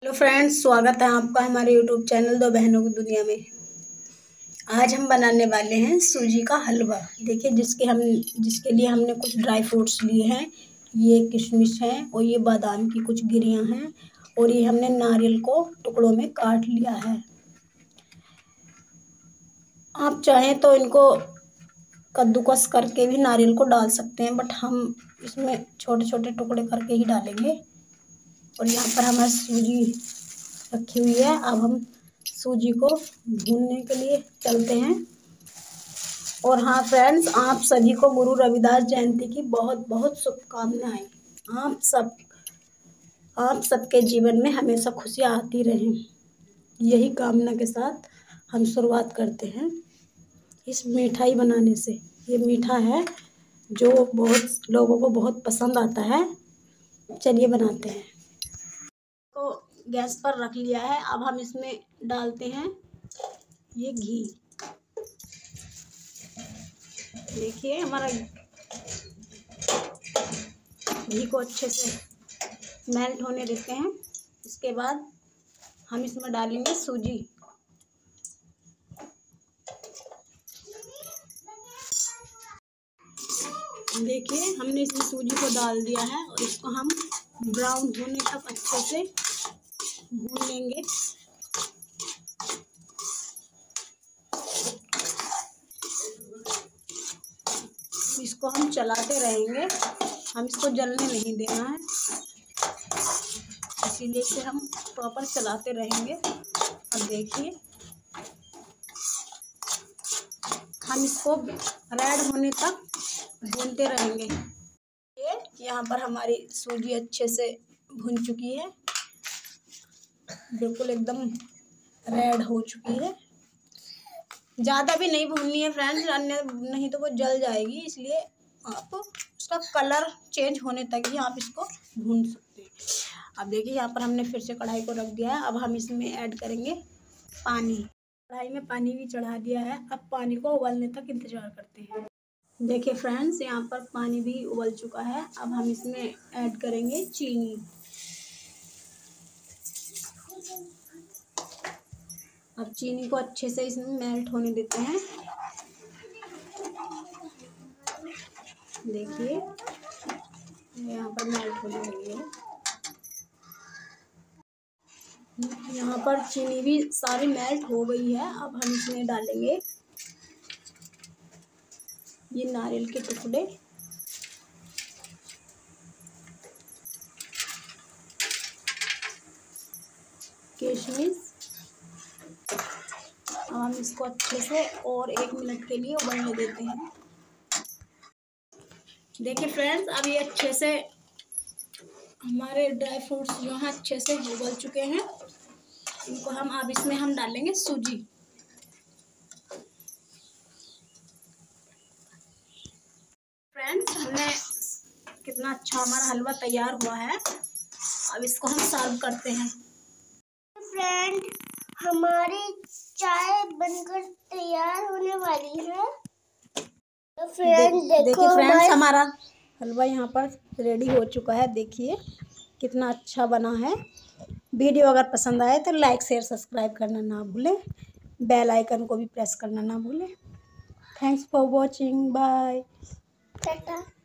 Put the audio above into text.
Hello friends, स्वागत है आपका हमारे यूट्यूब चैनल दो बहनों की दुनिया में। आज हम बनाने वाले हैं सूजी का हलवा। देखिए जिसके लिए हमने कुछ ड्राई फ्रूट्स लिए हैं। ये किशमिश है और ये बादाम की कुछ गिरियां हैं और ये हमने नारियल को टुकड़ों में काट लिया है। आप चाहें तो इनको कद्दूकस करके भी नारियल को डाल सकते हैं, बट हम इसमें छोटे छोटे टुकड़े करके ही डालेंगे। और यहाँ पर हमारी सूजी रखी हुई है। अब हम सूजी को भूनने के लिए चलते हैं। और हाँ फ्रेंड्स, आप सभी को गुरु रविदास जयंती की बहुत बहुत शुभकामनाएं। आप सबके जीवन में हमेशा खुशियाँ आती रहें, यही कामना के साथ हम शुरुआत करते हैं इस मिठाई बनाने से। ये मीठा है जो बहुत लोगों को बहुत पसंद आता है। चलिए बनाते हैं। तो गैस पर रख लिया है। अब हम इसमें डालते हैं ये घी। देखिए हमारा घी को अच्छे से मेल्ट होने देते हैं। इसके बाद हम इसमें डालेंगे सूजी। देखिए हमने इसमें सूजी को डाल दिया है और इसको हम ब्राउन होने तक अच्छे से भून लेंगे। इसको हम चलाते रहेंगे, हम इसको जलने नहीं देना है, इसीलिए इसे हम प्रॉपर चलाते रहेंगे। अब देखिए हम इसको रेड होने तक भूनते रहेंगे। ये यहाँ पर हमारी सूजी अच्छे से भून चुकी है, बिल्कुल एकदम रेड हो चुकी है। ज़्यादा भी नहीं भूननी है फ्रेंड्स, नहीं तो वो जल जाएगी। इसलिए आप उसका कलर चेंज होने तक ही आप इसको भून सकते हैं। अब देखिए यहाँ पर हमने फिर से कढ़ाई को रख दिया है। अब हम इसमें ऐड करेंगे पानी। कढ़ाई में पानी भी चढ़ा दिया है। अब पानी को उबलने तक इंतज़ार करते हैं। देखिए फ्रेंड्स, यहाँ पर पानी भी उबल चुका है। अब हम इसमें ऐड करेंगे चीनी। अब चीनी को अच्छे से इसमें मेल्ट होने देते हैं। देखिए यहाँ पर मेल्ट होने लगी है। यहाँ पर चीनी भी सारी मेल्ट हो गई है। अब हम इसमें डालेंगे ये नारियल के टुकड़े, किशमिश। हम इसको अच्छे से और 1 मिनट के लिए उबलने देते हैं। देखिए फ्रेंड्स, अब ये अच्छे से हमारे ड्राई फ्रूट्स जो हैं अच्छे से उबल चुके हैं। इनको अब इसमें हम डालेंगे सूजी। फ्रेंड्स, हमने कितना अच्छा हमारा हलवा तैयार हुआ है। अब इसको हम सर्व करते हैं। फ्रेंड, हमारी चाय बनकर तैयार होने वाली है। तो देखिए फ्रेंड्स, हमारा हलवा यहाँ पर रेडी हो चुका है। देखिए कितना अच्छा बना है। वीडियो अगर पसंद आए तो लाइक शेयर सब्सक्राइब करना ना भूलें। बेल आइकन को भी प्रेस करना ना भूलें। Thanks for watching. Bye. Tata.